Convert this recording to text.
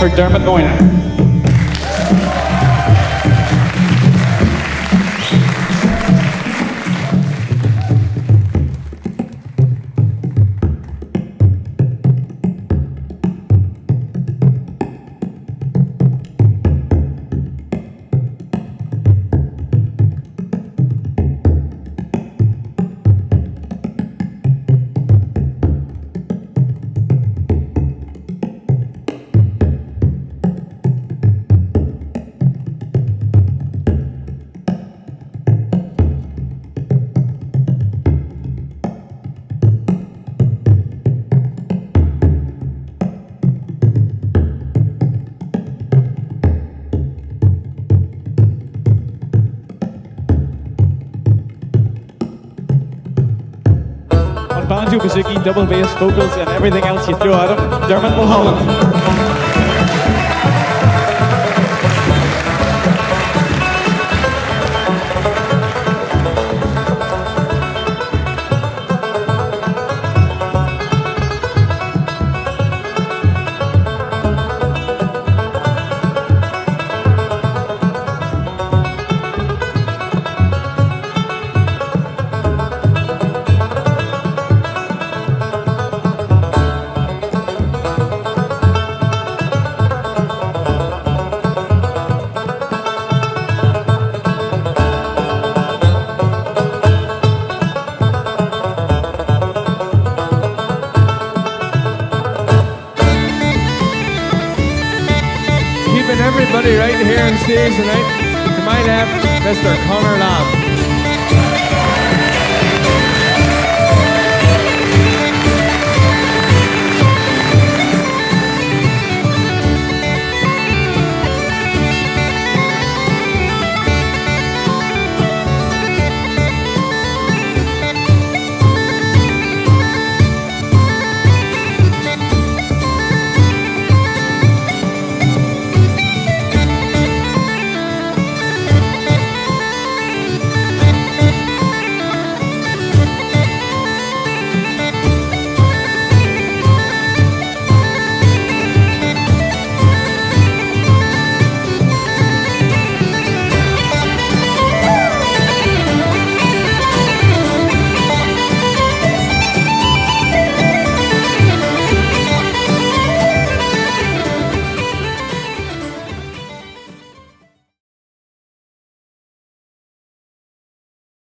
for Dermot Moynihan. Banjo, bouzouki, double bass, vocals, and everything else you throw at him, Dermot Mulholland. Everybody right here on stage tonight. To my left, Mr. Conor Lamb.